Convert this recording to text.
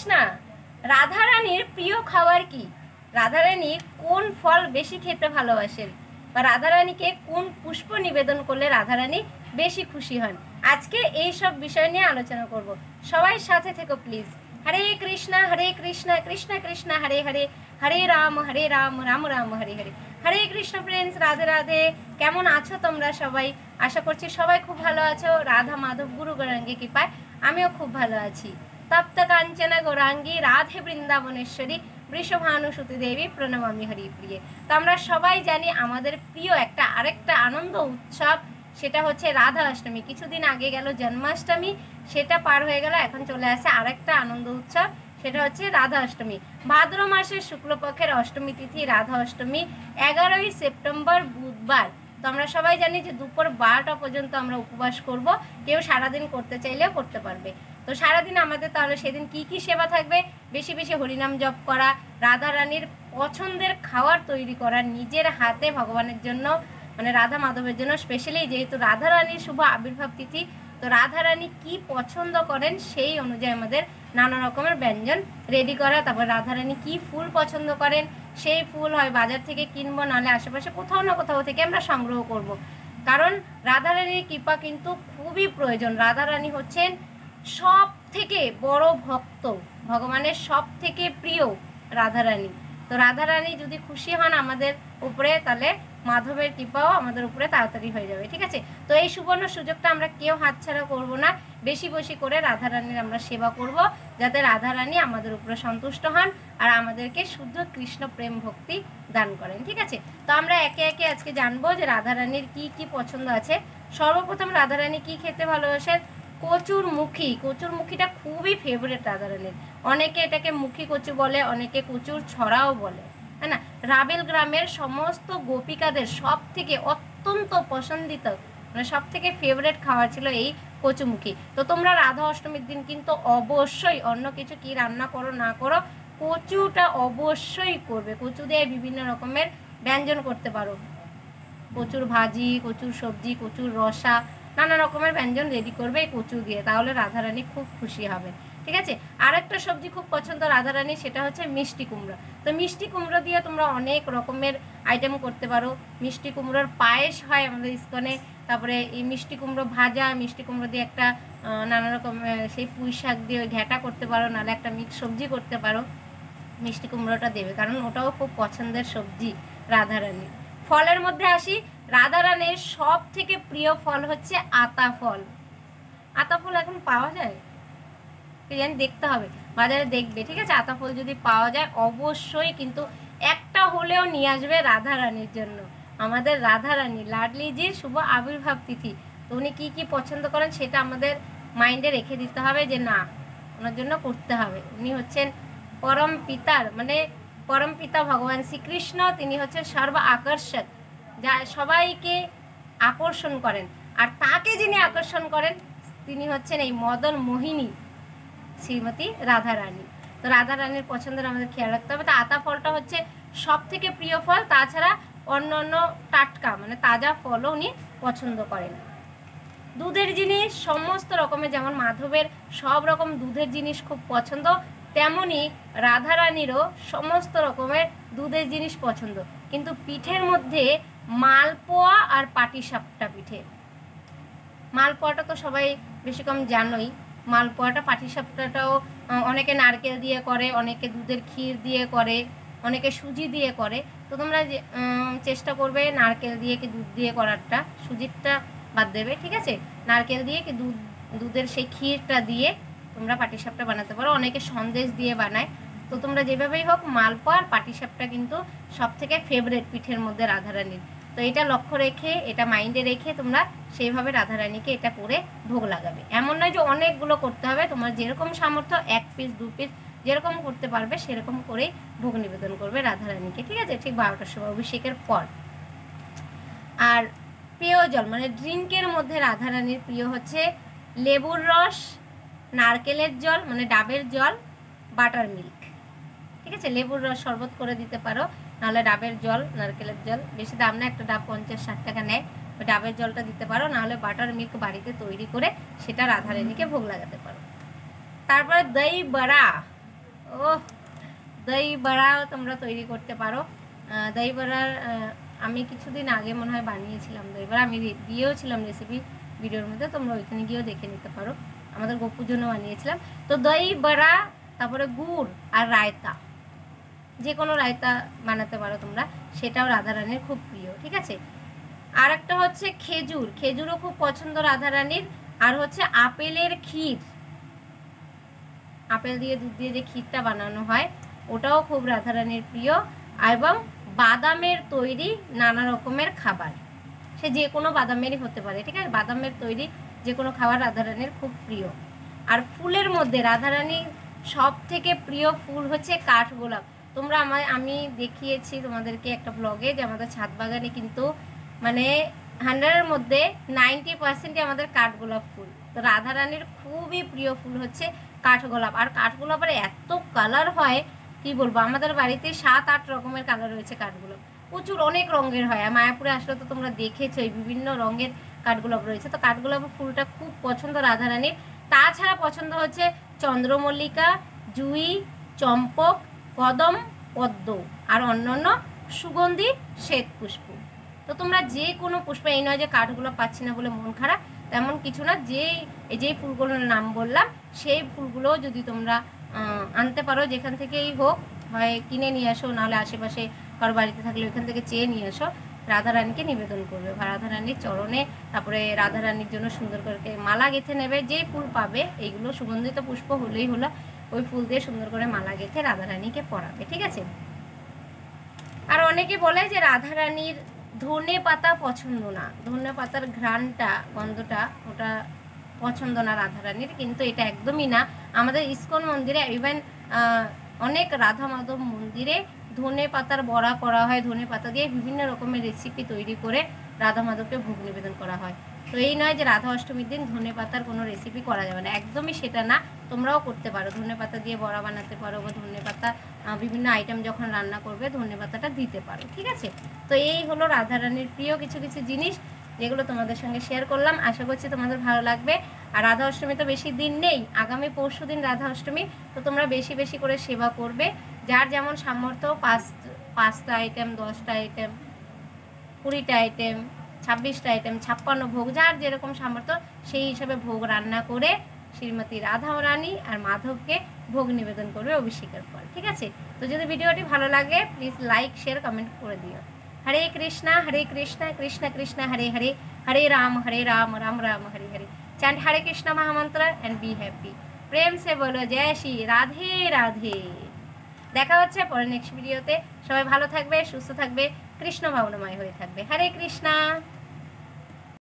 কৃষ্ণা, রাধারানীর প্রিয় খাবার কি? রাধারানী কোন ফল বেশি খেতে ভালোবাসেন, বা রাধারানীকে কোন পুষ্প নিবেদন করলে রাধারানী বেশি খুশি হন? আজকে এই সব বিষয় নিয়ে আলোচনা করব। সবাই সাথে থেকো প্লিজ। হরে কৃষ্ণা কৃষ্ণ কৃষ্ণ হরে হরে, হরে রাম রাম রাম হরে হরে। হরে কৃষ্ণ ফ্রেন্ডস, রাধে রাধে। কেমন আছো তোমরা সবাই? আশা করছি সবাই খুব ভালো আছো। রাধা মাধব গুরু গৌরাঙ্গী কৃপায় আমিও খুব ভালো আছি। তপ্ত কাঞ্চনা গৌরাঙ্গী রাধে বৃন্দাবনেশ্বরী বৃষভানুসুতি দেবী প্রণমামি হরিপ্রিয়ে। তো আমরা সবাই জানি আমাদের প্রিয় আরেকটা আনন্দ উৎসব, সেটা হচ্ছে রাধা অষ্টমী। কিছুদিন আগে গেল জন্মাষ্টমী, সেটা পার হয়ে গেল, এখন চলে আসে আরেকটা আনন্দ উৎসব, সেটা হচ্ছে রাধা অষ্টমী। ভাদ্র মাসের শুক্লপক্ষের অষ্টমী তিথি রাধা অষ্টমী, 11ই সেপ্টেম্বর বুধবার। তো আমরা সবাই জানি যে দুপুর 12টা পর্যন্ত আমরা উপবাস করব। কেউ সারাদিন করতে চাইলেও করতে পারবে। তো সারাদিন আমাদের তাহলে সেদিন কি কি সেবা থাকবে? বেশি বেশি হরিনাম জপ করা, রাধা রানীর পছন্দের খাবার তৈরি করা নিজের হাতে ভগবানের জন্য, মানে রাধা মাধবের জন্য স্পেশালি, যেহেতু রাধা রানীর শুভ আবির্ভাব তিথি। তো রাধা রানী কী পছন্দ করেন সেই অনুযায়ী আমাদের নানা রকমের ব্যঞ্জন রেডি করা। তারপর রাধা রানী কী ফুল পছন্দ করেন, সেই ফুল হয় বাজার থেকে কিনবো, নাহলে আশেপাশে কোথাও না কোথাও থেকে আমরা সংগ্রহ করব। কারণ রাধা রানীর কৃপা কিন্তু খুবই প্রয়োজন। রাধা রানী হচ্ছেন সব থেকে বড় ভক্ত, ভগবানের সব থেকে প্রিয় রাধা রানী। তো রাধা রানী যদি খুশি হন আমাদের উপরে, তাহলে মাধবের কৃপাও আমাদের উপরে তাড়াতাড়ি হয়ে যাবে। ঠিক আছে? তো এই সুবর্ণ সুযোগটা আমরা কেউ হাতছাড়া করব না। বেশি বেশি করে রাধা রানীর আমরা সেবা করব, যাতে রাধা রানী আমাদের উপরে সন্তুষ্ট হন আর আমাদেরকে শুদ্ধ কৃষ্ণ প্রেম ভক্তি দান করেন। ঠিক আছে? তো আমরা একে একে আজকে জানবো যে রাধা রানীর কী কী পছন্দ আছে। সর্বপ্রথম রাধা রানী কী খেতে ভালোবাসেন? কচুরমুখী। কচুরমুখীটা খুবই ফেভারিট রাধা রানীর। অনেকে এটাকে মুখী কচু বলে, অনেকে কচুর ছড়াও বলে, है ना। রাবেল গ্রামের সমস্ত গোপিকাদের সব থেকে অত্যন্ত পছন্দিত, মানে সব থেকে ফেভারিট খাবার ছিল এই কচুমুখী। তো তোমরা রাধা অষ্টমীর দিন কিন্তু অবশ্যই অন্য কিছু কি রান্না করো না করো, কচুটা অবশ্যই করবে। কচু দিয়ে বিভিন্ন রকমের ব্যঞ্জন করতে পারো, কচুর ভাজি, কচুর সবজি, কচুর রসা, নানা রকমের ব্যঞ্জন রেডি করবে এই কচু দিয়ে, তাহলে রাধারানী খুব খুশি হবে। ঠিক আছে? আর একটা সবজি খুব পছন্দ রাধারানী, সেটা হচ্ছে মিষ্টি কুমড়ো। তো মিষ্টি কুমড়ো দিয়ে তোমরা অনেক রকমের আইটেম করতে পারো। মিষ্টি কুমড়োর পায়েস হয় আমাদের ইস্কনে, তারপরে এই মিষ্টি কুমড়ো ভাজা, মিষ্টি কুমড়ো দিয়ে একটা নানা রকম সেই পুঁই শাক দিয়ে ওই ঘ্যাটা করতে পারো, নাহলে একটা মিক্স সবজি করতে পারো। মিষ্টি কুমড়োটা দেবে, কারণ ওটাও খুব পছন্দের সবজি রাধারানী। ফলের মধ্যে আসি, রাধারানীর সব থেকে প্রিয় ফল হচ্ছে আতা ফল। আতা ফল এখন পাওয়া যায় কি জানি, দেখতে হবে, বাজারে দেখবে। ঠিক আছে? আতা ফল যদি পাওয়া যায় অবশ্যই কিন্তু একটা হলেও নিয়ে আসবে রাধারানীর জন্য। আমাদের রাধারানী লাডলিজির শুভ আবির্ভাব তিথি, তো উনি কী কী পছন্দ করেন সেটা আমাদের মাইন্ডে রেখে দিতে হবে যে না, ওনার জন্য করতে হবে। উনি হচ্ছেন পরম পিতার, মানে পরম পিতা ভগবান শ্রীকৃষ্ণ। তিনি হচ্ছেন সর্ব আকর্ষক, যা সবাইকে আকর্ষণ করেন। আর তাকে যিনি আকর্ষণ করেন তিনি হচ্ছেন এই মদন মোহিনী শ্রীমতী রাধা রানী। তো রাধা রানীর পছন্দের আমাদের খেয়াল রাখতে হবে। তো আতা ফলটা হচ্ছে সব থেকে প্রিয় ফল। তাছাড়া অন্য অন্য টাটকা মানে তাজা ফলও উনি পছন্দ করেন। দুধের জিনিস সমস্ত রকমের, যেমন মাধবের সব রকম দুধের জিনিস খুব পছন্দ, তেমনি রাধারানীরও সমস্ত রকমের দুধের জিনিস পছন্দ। কিন্তু পিঠের মধ্যে মালপোয়া আর পাটিসাপটা পিঠে, মালপোয়াটা তো সবাই বেশি কম জানোই। মালপোয়াটা, পাটিসাপটাটাও অনেকে নারকেল দিয়ে করে, অনেকে দুধের ক্ষীর দিয়ে করে, অনেকে সুজি দিয়ে করে। তো তোমরা চেষ্টা করবে নারকেল দিয়ে কি দুধ দিয়ে করারটা, সুজিরটা বাদ দেবে। ঠিক আছে? নারকেল দিয়ে কি দুধের সেই ক্ষীরটা দিয়ে তোমরা পাটিসাপটা বানাতে পারো। অনেকে সন্দেশ দিয়ে বানায়। তো তোমরা যেভাবেই হোক, মালপোয়া আর পাটিসাপটা কিন্তু সব থেকে ফেভারিট পিঠের মধ্যে রাধারানীর। তো এটা লক্ষ্য রেখে, এটা মাইন্ডে রেখে তোমরা সেইভাবে রাধারানীকে এটা করে ভোগ লাগাবে। এমন নয় যে অনেকগুলো করতে হবে, তোমার যেরকম সামর্থ্য 1 পিস 2 পিস যেরকম করতে পারবে সেরকম করেই ভোগ নিবেদন করবে রাধারানীকে। ঠিক আছে? ঠিক 12টার সময় অভিষেকের পর। আর পেয় জল মানে ড্রিঙ্কের মধ্যে রাধারানীর প্রিয় হচ্ছে লেবুর রস, নারকেলের জল মানে ডাবের জল, বাটার মিল্ক। ঠিক আছে? লেবুর রস শরবত করে দিতে পারো, নাহলে ডাবের জল, নারকেলের জল, বেশি দাম না, একটা ডাব 50-60 টাকা নেয়, ওই ডাবের জলটা দিতে পারো, নাহলে বাটার মিল্ক বাড়িতে তৈরি করে সেটা রাধারানীকে ভোগ লাগাতে পারো। তারপরে দই বড়া, ও, দই বড়াও তোমরা তৈরি করতে পারো। দই বড়ার আমি কিছুদিন আগে মনে হয় বানিয়েছিলাম দই বড়া, আমি দিয়েওছিলাম রেসিপি ভিডিওর মধ্যে, তোমরা ওইখানে গিয়েও দেখে নিতে পারো। আমাদের গপুর জন্য বানিয়েছিলাম। তো দই বড়া, তারপরে গুড় আর রায়তা, যে কোনো রায়তা বানাতে পারো তোমরা, সেটাও রাধারানীর খুব প্রিয়। ঠিক আছে, আর একটা হচ্ছে খেজুর, খেজুরও খুব পছন্দ রাধারানীর। আর হচ্ছে আপেলের ক্ষীর, আপেল দিয়ে দুধ দিয়ে যে ক্ষীরটা বানানো হয় ওটাও খুব রাধারানীর প্রিয়। এবং বাদামের তৈরি নানা রকমের খাবার, সে যে কোনো বাদামেরই হতে পারে। ঠিক আছে, বাদামের তৈরি যে কোনো খাবার রাধারানীর খুব প্রিয়। আর ফুলের মধ্যে রাধারানীর সব থেকে প্রিয় ফুল হচ্ছে কাঠগোলাপ। তোমরা আমি দেখিয়েছি তোমাদেরকে একটা ব্লগে যে আমাদের ছাদ বাগানে কিন্তু মানে 100-এর মধ্যে 90% আমাদের কাঠগোলাপ ফুল। তো রাধারানীর খুবই প্রিয় ফুল হচ্ছে কাঠগোলাপ। আর কাঠগোলাপের এত কালার হয় কি বলবো, আমাদের বাড়িতে 7-8 রকমের কালার রয়েছে কাঠগোলাপ, প্রচুর অনেক রঙের হয়। আর মায়াপুরে আসলে তো তোমরা দেখেছোই বিভিন্ন রঙের কাঠগোলাপ রয়েছে। তো কাঠগোলাপের ফুলটা খুব পছন্দ রাধারানীর। তাছাড়া পছন্দ হচ্ছে চন্দ্রমল্লিকা, জুঁই, চম্পক, কদম, পদ্ম আর অন্যান্য সুগন্ধি শ্বেত পুষ্প। তো তোমরা যে কোনো পুষ্প, এই নয় যে কাঠগোলাপ পাচ্ছি না বলে মন খারাপ, তেমন কিছু না। যেই ফুলগুলোর নাম বললাম সেই ফুলগুলো যদি তোমরা আনতে পারো, যেখান থেকেই হোক, হয় কিনে নিয়ে আসো, নাহলে আশেপাশে কারো বাড়িতে থাকলে ওইখান থেকে চেয়ে নিয়ে আসো, রাধারানীকে নিবেদন করবে বা রাধারানীর চরণে, তারপরে রাধারানীর জন্য সুন্দর করে মালা গেঁথে নেবে। যে ফুল পাবে, এইগুলো সুগন্ধিত পুষ্প হলেই হলো, ওই ফুল দিয়ে সুন্দর করে মালা গেঁথে রাধারানীকে পরাবে। ঠিক আছে, আর অনেকে বলে যে রাধারানীর ধনে পাতা পছন্দ না, ধনে পাতার ঘ্রাণটা, গন্ধটা, ওটা পছন্দ না রাধারানীর, কিন্তু এটা একদমই না। আমাদের ইস্কন মন্দিরে, ইভেন অনেক রাধা মাধব মন্দিরে ধনে পাতার বড়া করা হয়, ধনে পাতা দিয়ে বিভিন্ন রকমের রেসিপি তৈরি করে রাধা মাধবকে ভোগ নিবেদন করা হয়। তো এই নয় যে রাধা অষ্টমীর দিন ধনে পাতার কোনো রেসিপি করা যাবে না, একদমই সেটা না। তোমরাও করতে পারো, ধনে পাতা দিয়ে বড়া বানাতে পারো, বা ধনে পাতা বিভিন্ন আইটেম যখন রান্না করবে ধনে পাতাটা দিতে পারো। ঠিক আছে, তো এই হলো রাধারানীর প্রিয় কিছু কিছু জিনিস, যেগুলো তোমাদের সঙ্গে শেয়ার করলাম। আশা করছি তোমাদের ভালো লাগবে। আর রাধা অষ্টমী তো বেশি দিন নেই, আগামী পরশু দিন রাধা অষ্টমী। তো তোমরা বেশি বেশি করে সেবা করবে, যার যেমন সামর্থ্য, 5টা আইটেম, 10টা আইটেম, 20টা আইটেম, 26টা আইটেম, 56 ভোগ, যার যেরকম সামর্থ্য সেই হিসাবে ভোগ রান্না করে শ্রীমতী রাধা রানী আর মাধবকে ভোগ নিবেদন করবে অভিষেকের পর। ঠিক আছে, তো যদি ভিডিওটি ভালো লাগে প্লিজ লাইক, শেয়ার, কমেন্ট করে দিও। হরে কৃষ্ণা কৃষ্ণ কৃষ্ণ হরে হরে, হরে রাম রাম রাম হরে হরে। চ্যান্ট হরে কৃষ্ণ মহামন্ত্র এন্ড বি হ্যাপি। প্রেম সে বলো জয় শ্রী রাধে রাধে। দেখা হচ্ছে পরে নেক্সট ভিডিওতে। সবাই ভালো থাকবে, সুস্থ থাকবে, কৃষ্ণ ভাবনাময় হয়ে থাকবে। হরে কৃষ্ণা।